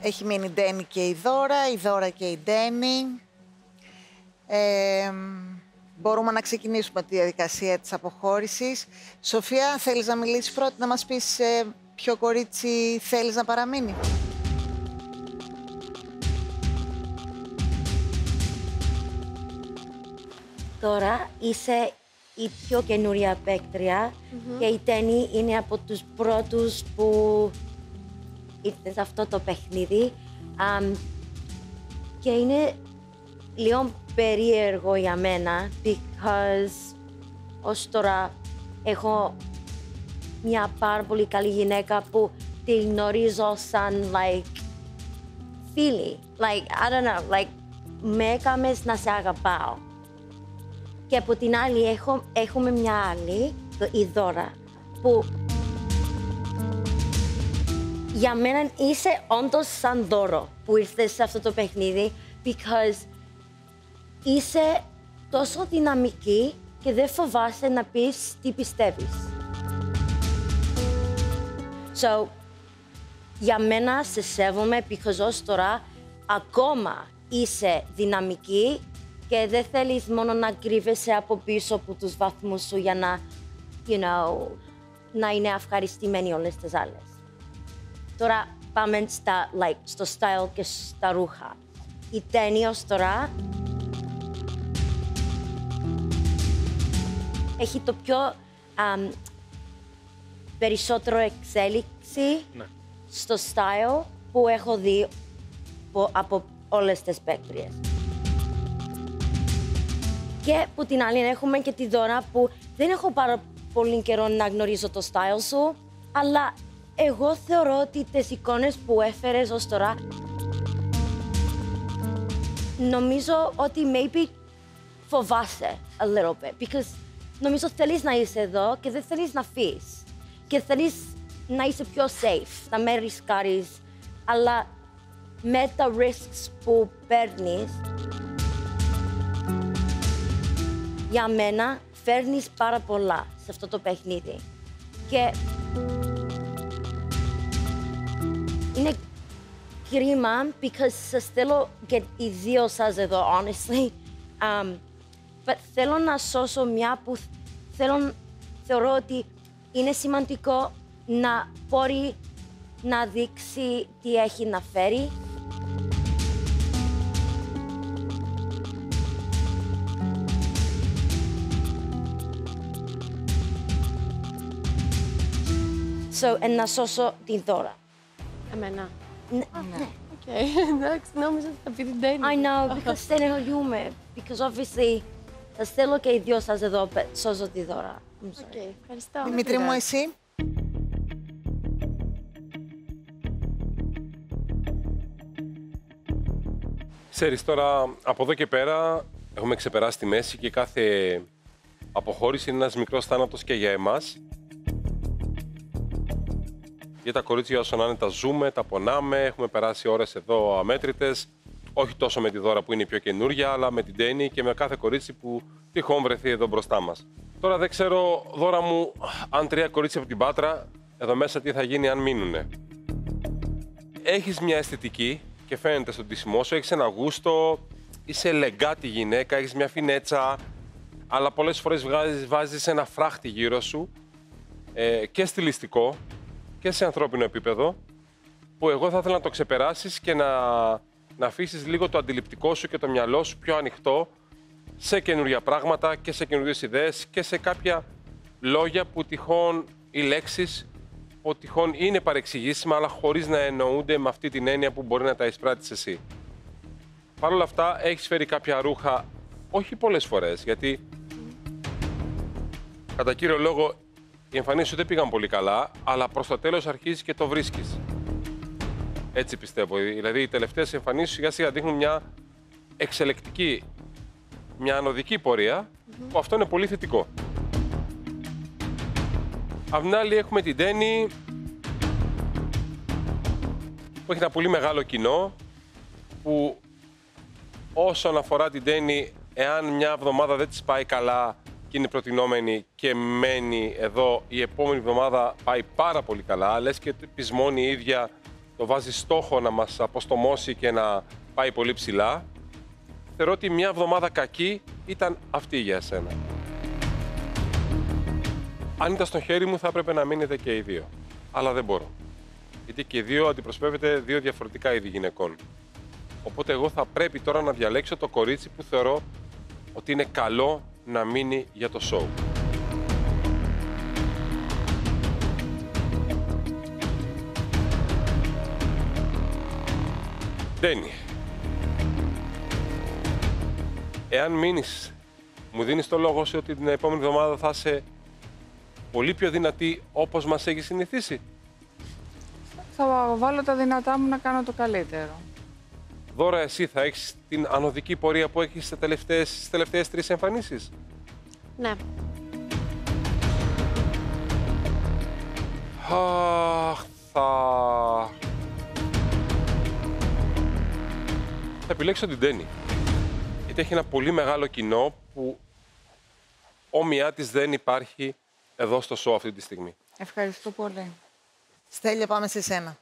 Έχει μείνει η Ντένι και η Δώρα και η Ντένι. Μπορούμε να ξεκινήσουμε τη διαδικασία της αποχώρησης. Σοφία, θέλεις να μιλήσεις πρώτα, να μας πεις ποιο κορίτσι θέλεις να παραμείνει? Τώρα είσαι η πιο καινούρια παίκτρια και η Ντένι είναι από τους πρώτους που ήρθε σε αυτό το παιχνίδι. Και είναι λίγο περίεργο για μένα, because ως τώρα έχω μια πάρα πολύ καλή γυναίκα που τη γνωρίζω σαν, like, φίλη. Like, I don't know, like, με έκαμες να σε αγαπάω. Και από την άλλη έχουμε μια άλλη, η Δώρα, που για μένα είσαι όντως σαν δώρο που ήρθες σε αυτό το παιχνίδι, because είσαι τόσο δυναμική και δεν φοβάσαι να πεις τι πιστεύεις. So, για μένα σε σέβομαι, because ως τώρα ακόμα είσαι δυναμική και δεν θέλεις μόνο να κρύβεσαι από πίσω από τους βαθμούς σου για να, you know, να είναι ευχαριστημένοι όλες τις άλλες. Τώρα πάμε στο style και στα ρούχα. Η Ντένι ως τώρα έχει το πιο περισσότερο εξέλιξη στο style που έχω δει από όλες τις παίκτριες. Και από την άλλη έχουμε και τη Δώρα που δεν έχω πάρα πολύ καιρό να γνωρίζω το style σου, αλλά εγώ θεωρώ ότι τις εικόνες που έφερες ως τώρα, νομίζω ότι maybe φοβάσαι a little bit, because νομίζω θέλεις να είσαι εδώ και δεν θέλεις να φύγεις και θέλεις να είσαι πιο safe, να με ρισκάρεις, αλλά με τα risks που παίρνεις, για μένα φέρνεις πάρα πολλά σε αυτό το παιχνίδι. Και είναι κρίμα, because σας θέλω και οι δύο σας εδώ, honestly. But θέλω να σώσω μια που θεωρώ ότι είναι σημαντικό να μπορεί να δείξει τι έχει να φέρει. So, να σώσω την Δώρα. Εμένα. Ναι. Οκ, εντάξει, νόμιζα ότι θα πει την Ντένι. I know, because στεναχωριούμαι. Because obviously, σας θέλω και οι δυο σας εδώ, but σώζω τη Δώρα. Οκ, ευχαριστώ. Δημήτρη μου, εσύ? Ξέρεις, τώρα από εδώ και πέρα έχουμε ξεπεράσει τη μέση και κάθε αποχώρηση είναι ένας μικρός θάνατος και για εμάς. Για τα κορίτσια όσο να είναι τα ζούμε, τα πονάμε, έχουμε περάσει ώρες εδώ αμέτρητες. Όχι τόσο με τη Δώρα που είναι η πιο καινούρια, αλλά με την Ντένι και με κάθε κορίτσι που τυχόν βρεθεί εδώ μπροστά μας. Τώρα δεν ξέρω, Δώρα μου, αν 3 κορίτσια από την Πάτρα, εδώ μέσα τι θα γίνει αν μείνουνε. Έχεις μια αισθητική και φαίνεται στον ντύσιμό σου, έχεις ένα γούστο, είσαι λεγκάτη γυναίκα, έχεις μια φινέτσα, αλλά πολλές φορές βάζεις ένα φράχτη γύρω σου και στιλιστικό και σε ανθρώπινο επίπεδο, που εγώ θα ήθελα να το ξεπεράσεις και να αφήσεις λίγο το αντιληπτικό σου και το μυαλό σου πιο ανοιχτό σε καινούργια πράγματα και σε καινούργιες ιδέες και σε κάποια λόγια που τυχόν οι λέξεις που τυχόν είναι παρεξηγήσιμα, αλλά χωρίς να εννοούνται με αυτή την έννοια που μπορεί να τα εισπράττεις εσύ. Παρ' όλα αυτά, έχεις φέρει κάποια ρούχα, όχι πολλές φορές, γιατί κατά κύριο λόγο οι εμφανίσεις σου δεν πήγαν πολύ καλά, αλλά προς το τέλος αρχίζεις και το βρίσκεις. Έτσι πιστεύω. Δηλαδή, οι τελευταίες εμφανίσεις σιγά σιγά δείχνουν μια εξελεκτική, μια ανωδική πορεία, που αυτό είναι πολύ θετικό. Απ' την άλλη έχουμε την Ντένι, που έχει ένα πολύ μεγάλο κοινό, που όσον αφορά την Ντένι, εάν μια εβδομάδα δεν της πάει καλά και είναι προτινόμενη και μένει εδώ, η επόμενη εβδομάδα πάει πάρα πολύ καλά, λες και πεισμώνει η ίδια το βάζει στόχο να μας αποστομώσει και να πάει πολύ ψηλά, θεωρώ ότι μια εβδομάδα κακή ήταν αυτή για εσένα. Αν ήταν στο χέρι μου θα έπρεπε να μείνετε και οι δύο. Αλλά δεν μπορώ. Γιατί και οι δύο αντιπροσωπεύετε δύο διαφορετικά είδη γυναικών. Οπότε εγώ θα πρέπει τώρα να διαλέξω το κορίτσι που θεωρώ ότι είναι καλό να μείνει για το show. Ντένι, εάν μείνεις, μου δίνεις το λόγο σου ότι την επόμενη εβδομάδα θα είσαι πολύ πιο δυνατή όπως μας έχει συνηθίσει. Θα βάλω τα δυνατά μου να κάνω το καλύτερο. Δώρα, εσύ θα έχεις την ανωδική πορεία που έχεις στις τελευταίες 3 εμφανίσεις. Ναι. Αχ, θα επιλέξω την Ντένι. Γιατί έχει ένα πολύ μεγάλο κοινό που όμοιά της δεν υπάρχει εδώ στο show αυτή τη στιγμή. Ευχαριστώ πολύ. Στέλιο, πάμε σε σένα.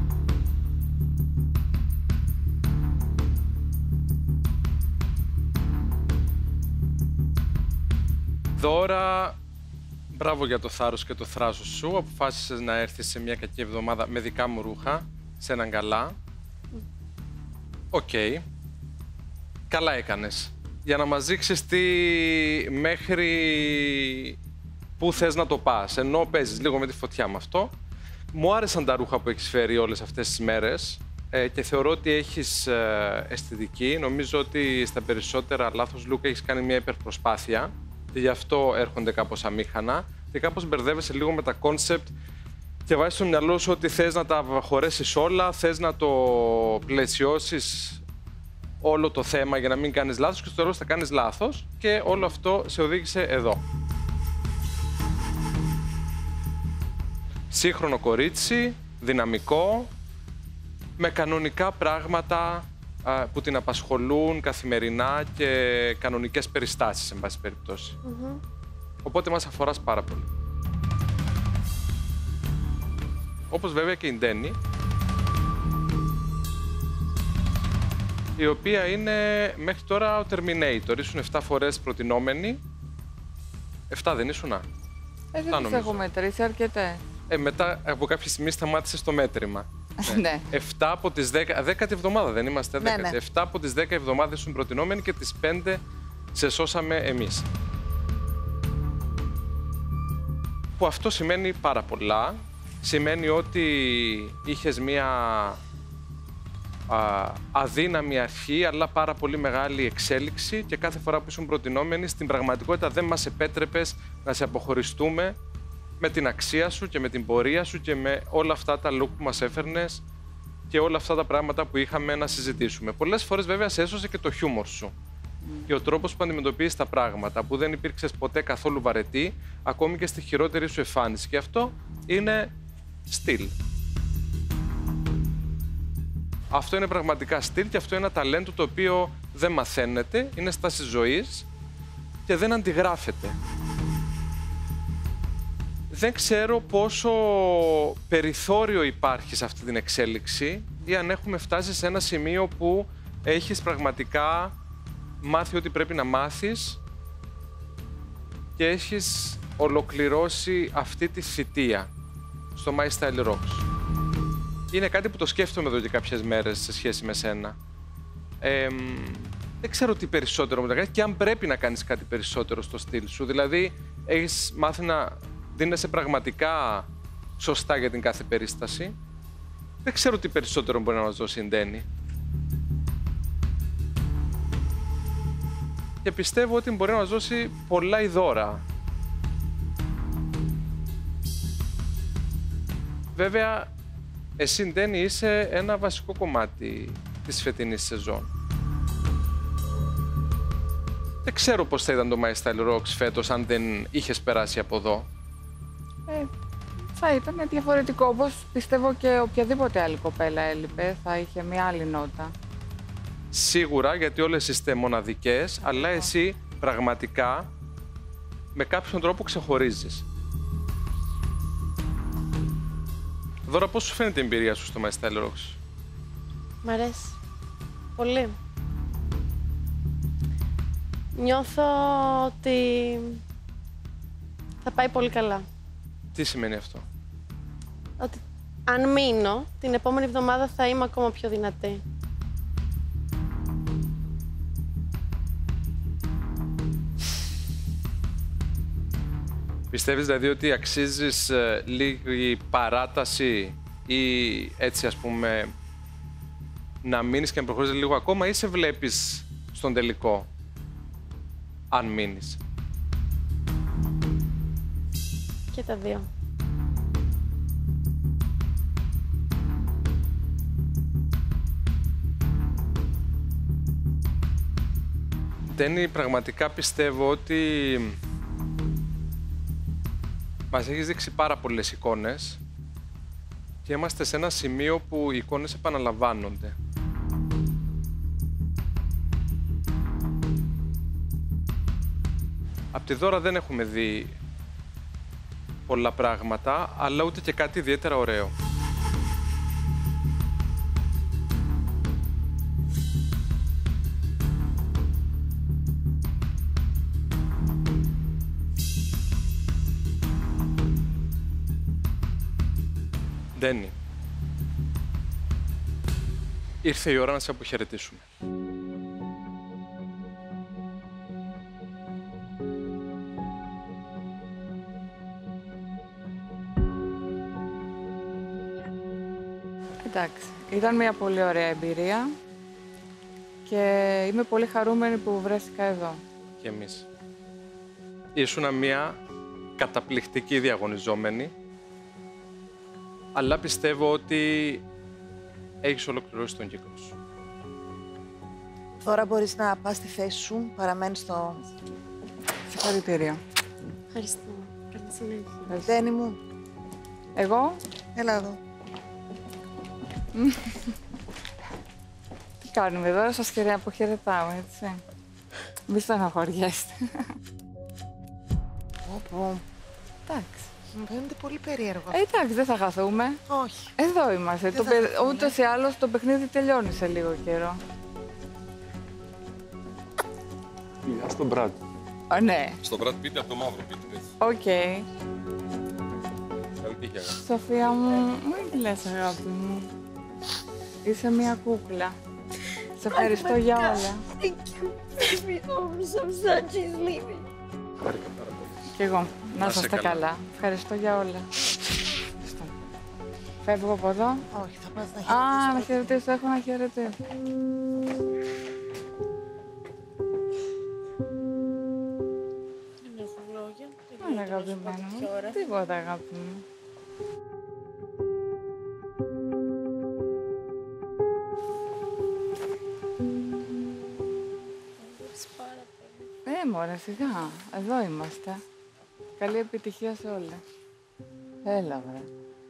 Δώρα, μπράβο για το θάρρος και το θράσος σου. Αποφάσισες να έρθεις σε μια κακή εβδομάδα με δικά μου ρούχα, σε έναν γκαλά. Οκ. Καλά έκανες. Για να μας δείξεις μέχρι πού θες να το πας, ενώ παίζεις λίγο με τη φωτιά με αυτό. Μου άρεσαν τα ρούχα που έχεις φέρει όλες αυτές τις μέρες και θεωρώ ότι έχεις αισθητική. Νομίζω ότι στα περισσότερα λάθος look έχεις κάνει μια υπερπροσπάθεια και γι' αυτό έρχονται κάπως αμήχανα και κάπως μπερδεύεσαι λίγο με τα κόνσεπτ και βάζεις στο μυαλό σου ότι θες να τα χωρέσεις όλα, θες να το πλαισιώσεις όλο το θέμα για να μην κάνεις λάθος και στο τέλος θα κάνεις λάθος και όλο αυτό σε οδήγησε εδώ. Σύγχρονο κορίτσι, δυναμικό, με κανονικά πράγματα που την απασχολούν καθημερινά και κανονικές περιστάσεις, εν πάση περιπτώσει. Οπότε μας αφοράς πάρα πολύ. Όπως βέβαια και η Ντένι, η οποία είναι μέχρι τώρα ο Terminator. Ήσουν 7 φορές προτινόμενοι. 7 δεν ήσουνα? Δεν τις έχω μετρήσει αρκετές. Μετά από κάποια στιγμή σταμάτησε το μέτρημα. Ναι. 7 από τις 10. 10η εβδομάδα δεν είμαστε? 10η. Ναι. 7 από τις 10 εβδομάδες ήσουν προτινόμενοι και τις 5 σε σώσαμε εμείς. Που αυτό σημαίνει πάρα πολλά. Σημαίνει ότι είχες μία αδύναμη αρχή, αλλά πάρα πολύ μεγάλη εξέλιξη και κάθε φορά που ήσουν προτινόμενοι, στην πραγματικότητα δεν μας επέτρεπες να σε αποχωριστούμε με την αξία σου και με την πορεία σου και με όλα αυτά τα look που μας έφερνες και όλα αυτά τα πράγματα που είχαμε να συζητήσουμε. Πολλές φορές βέβαια σε έσωσε και το χιούμορ σου και ο τρόπος που αντιμετωπίζεις τα πράγματα, που δεν υπήρξες ποτέ καθόλου βαρετή, ακόμη και στη χειρότερη σου εμφάνιση. Και αυτό είναι στυλ. Αυτό είναι πραγματικά στυλ και αυτό είναι ένα ταλέντο το οποίο δεν μαθαίνεται, είναι στάση ζωής και δεν αντιγράφεται. Δεν ξέρω πόσο περιθώριο υπάρχει σε αυτή την εξέλιξη ή αν έχουμε φτάσει σε ένα σημείο που έχεις πραγματικά μάθει ό,τι πρέπει να μάθεις και έχεις ολοκληρώσει αυτή τη θητεία στο My Style Rocks. Είναι κάτι που το σκέφτομαι εδώ και κάποιες μέρες σε σχέση με σένα. Δεν ξέρω τι περισσότερο μου να κάνεις και αν πρέπει να κάνεις κάτι περισσότερο στο στυλ σου. Δηλαδή, έχεις μάθει να δίνεσαι πραγματικά σωστά για την κάθε περίσταση. Δεν ξέρω τι περισσότερο μπορεί να μας δώσει η Ντένι. Και πιστεύω ότι μπορεί να μας δώσει πολλά η Δώρα. Βέβαια, εσύ, Ντένι, είσαι ένα βασικό κομμάτι της φετινής σεζόν. Δεν ξέρω πώς θα ήταν το My Style Rocks φέτος αν δεν είχες περάσει από εδώ. Θα ήταν διαφορετικό, όπως πιστεύω και οποιαδήποτε άλλη κοπέλα έλειπε, θα είχε μια άλλη νότα. Σίγουρα, γιατί όλες είστε μοναδικές, αλλά εσύ πραγματικά με κάποιον τρόπο ξεχωρίζεις. Δώρα, πώς σου φαίνεται η εμπειρία σου στο My Style Rocks? Μ' αρέσει. Πολύ. Νιώθω ότι θα πάει πολύ καλά. Τι σημαίνει αυτό? Ότι αν μείνω, την επόμενη εβδομάδα θα είμαι ακόμα πιο δυνατή. Πιστεύεις δηλαδή ότι αξίζεις λίγη παράταση ή έτσι ας πούμε να μείνεις και να προχωρήσεις λίγο ακόμα ή σε βλέπεις στον τελικό αν μείνεις? Και τα δύο. Ντένι, πραγματικά πιστεύω ότι μας έχεις δείξει πάρα πολλές εικόνες και είμαστε σε ένα σημείο που οι εικόνες επαναλαμβάνονται. Απ' τη Δώρα δεν έχουμε δει πολλά πράγματα, αλλά ούτε και κάτι ιδιαίτερα ωραίο. Ντένι, ήρθε η ώρα να σε αποχαιρετήσουμε. Εντάξει, ήταν μια πολύ ωραία εμπειρία και είμαι πολύ χαρούμενη που βρέθηκα εδώ. Και εμείς. Ήσουνα μια καταπληκτική διαγωνιζόμενη, αλλά πιστεύω ότι έχεις ολοκληρώσει τον κύκλο σου. Τώρα μπορείς να πας στη θέση σου, παραμένεις στο... Συγχαρητήρια. Ευχαριστώ. Καλή συνέχεια. Ντένι μου, Εγώ, έλα εδώ. τι κάνουμε εδώ, σας αποχαιρετάω, έτσι. Μη στεναχωριέστε. Όπου, Εντάξει. μου φαίνεται πολύ περίεργο. Εντάξει, δεν θα χαθούμε. Όχι. Εδώ είμαστε. Δεν θα χαθούμε. Ούτως ή άλλως το παιχνίδι τελειώνει σε λίγο καιρό. Φιλιά στον Brad. Ναι. Στον Brad Pitt από το μαύρο Pitt. Οκ. Καλή τύχη, αγάπη. Σοφία μου, μην λες αγάπη μου. Είσαι μια κούκλα. Σε ευχαριστώ για όλα. Thank you, baby. Oh, I'm so sad she's leaving. Χάρηκα πάρα πολύ. Κι εγώ. Να Να σε είστε καλά. καλά. Ευχαριστώ για όλα. Ευχαριστώ. Φεύγω από εδώ. Όχι, θα πας να Α, να χαιρετήσεις. χαιρετήσω. Έχω να χαιρετήσω. Δεν έχω λόγια. Άρα, αγαπημένο μου. Τίποτα, αγάπη μου. Μωρέ, σιγά. Εδώ είμαστε. Καλή επιτυχία σε όλα. Έλα, βρε.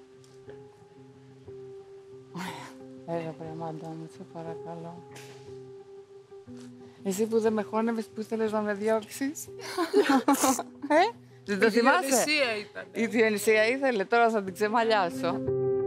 Έλα, βρε, μάντα μου, σε παρακαλώ. Εσύ που δεν με χώνευες, που ήθελες να με διώξεις. Δεν το θυμάσαι? Η Διονυσία ήταν. Η Διονυσία ήθελε, τώρα θα την ξεμαλιάσω.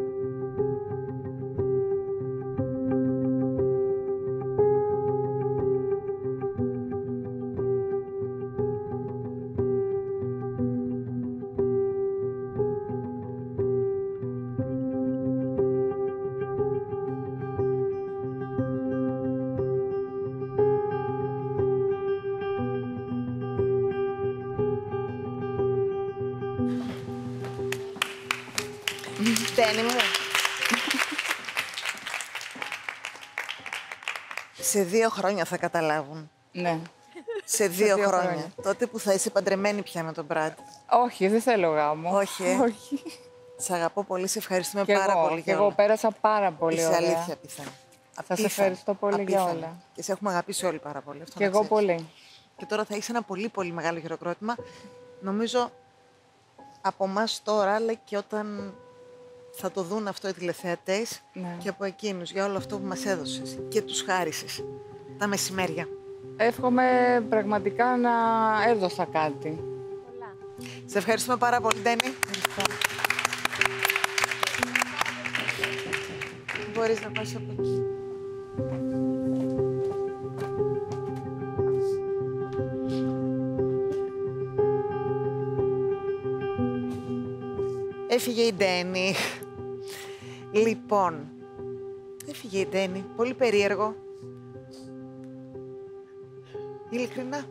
Ντένι μου. Σε 2 χρόνια θα καταλάβουν. Ναι. Σε 2 2 χρόνια. χρόνια. Τότε που θα είσαι παντρεμένη πια με τον Brad. Όχι, δεν θέλω γάμο. Όχι, Όχι. Σε αγαπώ πολύ, σε ευχαριστούμε Και πάρα εγώ, πολύ και για εγώ όλα. πέρασα πάρα πολύ Είσαι ωραία. αλήθεια απίθανη. Σας ευχαριστώ πολύ για Απίθανη. όλα. Και σε έχουμε αγαπήσει όλοι πάρα πολύ. Αυτό Και να εγώ ξέρεις. πολύ. Και τώρα θα έχεις ένα πολύ πολύ μεγάλο χειροκρότημα. Νομίζω από εμά τώρα, αλλά και όταν θα το δουν αυτό οι τηλεθεατές Ναι. και από εκείνους για όλο αυτό που μας έδωσες και τους χάρισες τα μεσημέρια. Εύχομαι πραγματικά να έδωσα κάτι. Σε ευχαριστούμε πάρα πολύ, Ντένι. Μπορείς να πας από εκεί. Έφυγε η Ντένι. Λοιπόν, έφυγε η Ντένι. Πολύ περίεργο. Ειλικρινά.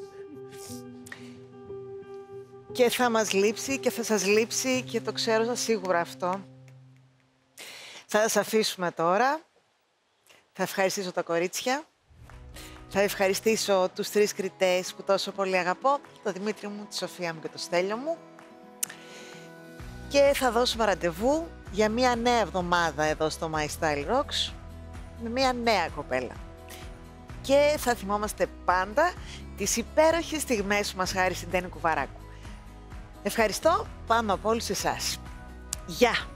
Και θα μας λείψει και θα σας λείψει και το ξέρω σίγουρα αυτό. Θα σας αφήσουμε τώρα. Θα ευχαριστήσω τα κορίτσια. Θα ευχαριστήσω τους 3 κριτές που τόσο πολύ αγαπώ. Το Δημήτρη μου, τη Σοφία μου και το Στέλιο μου. Και θα δώσουμε ραντεβού για μια νέα εβδομάδα εδώ στο My Style Rocks με μια νέα κοπέλα. Και θα θυμόμαστε πάντα τις υπέροχες στιγμές που μας χάρισε η Ντένι Κουβαράκου. Ευχαριστώ πάνω από όλους εσάς. Γεια!